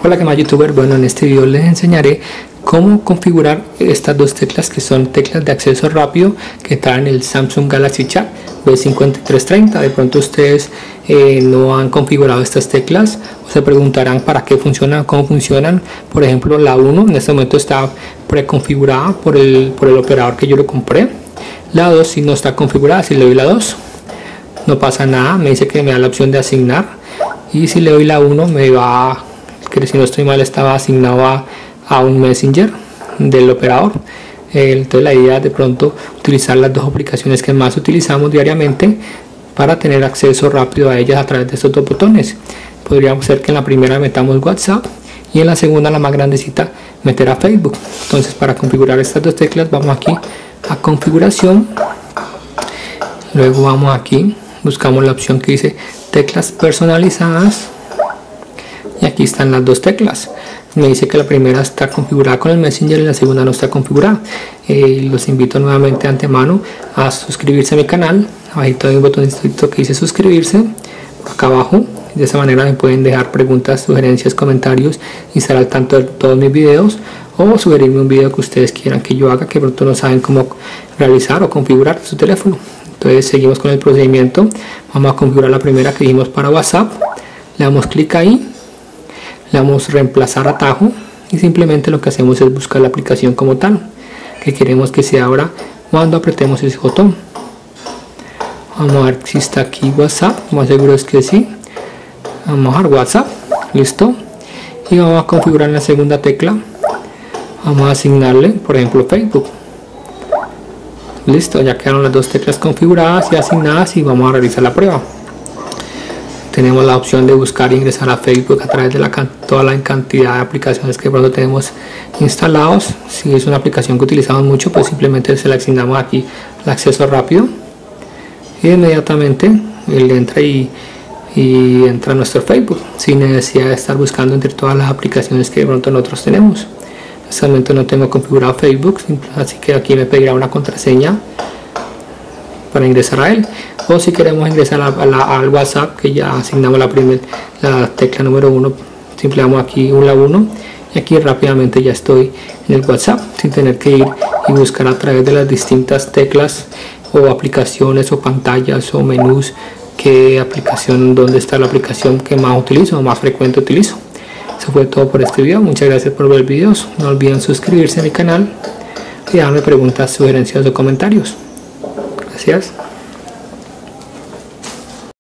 Hola, ¿qué más, youtuber? Bueno, en este video les enseñaré cómo configurar estas dos teclas, que son teclas de acceso rápido que están en el Samsung Galaxy Chat B5330. De pronto ustedes no han configurado estas teclas o se preguntarán para qué funcionan, cómo funcionan. Por ejemplo, la 1 en este momento está preconfigurada por el operador que yo lo compré. La 2 si no está configurada. Si le doy la 2 no pasa nada, me dice que me da la opción de asignar, y si le doy la 1 me va, que si no estoy mal estaba asignado a un Messenger del operador. Entonces la idea es de pronto utilizar las dos aplicaciones que más utilizamos diariamente para tener acceso rápido a ellas a través de estos dos botones. Podríamos ser que en la primera metamos WhatsApp y en la segunda, la más grandecita, meter a Facebook. Entonces, para configurar estas dos teclas vamos aquí a configuración, luego vamos aquí, buscamos la opción que dice teclas personalizadas y aquí están las dos teclas. Me dice que la primera está configurada con el Messenger y la segunda no está configurada. Los invito nuevamente de antemano a suscribirse a mi canal. Abajito hay un botoncito que dice suscribirse, acá abajo. De esa manera me pueden dejar preguntas, sugerencias, comentarios y estar al tanto de todos mis videos, o sugerirme un video que ustedes quieran que yo haga, que pronto no saben cómo realizar o configurar su teléfono. Entonces seguimos con el procedimiento. Vamos a configurar la primera que dijimos para WhatsApp. Le damos clic ahí, le damos reemplazar atajo y simplemente lo que hacemos es buscar la aplicación como tal que queremos que se abra cuando apretemos ese botón. Vamos a ver si está aquí WhatsApp, lo más seguro es que sí. Vamos a dar WhatsApp, listo, y vamos a configurar la segunda tecla. Vamos a asignarle, por ejemplo, Facebook. Listo, ya quedaron las dos teclas configuradas y asignadas, y vamos a realizar la prueba. Tenemos la opción de buscar e ingresar a Facebook a través de toda la cantidad de aplicaciones que pronto tenemos instalados. Si es una aplicación que utilizamos mucho, pues simplemente se le asignamos aquí el acceso rápido y inmediatamente él entra y entra a nuestro Facebook sin necesidad de estar buscando entre todas las aplicaciones que de pronto nosotros tenemos. En este momento no tengo configurado Facebook, así que aquí me pedirá una contraseña para ingresar a él, o si queremos ingresar al WhatsApp, que ya asignamos la tecla número 1, simplemente damos aquí la 1 y aquí rápidamente ya estoy en el WhatsApp sin tener que ir y buscar a través de las distintas teclas o aplicaciones o pantallas o menús qué aplicación, dónde está la aplicación que más utilizo o más frecuente utilizo. Eso fue todo por este video. Muchas gracias por ver videos. No olviden suscribirse a mi canal y darme preguntas, sugerencias o comentarios. Gracias.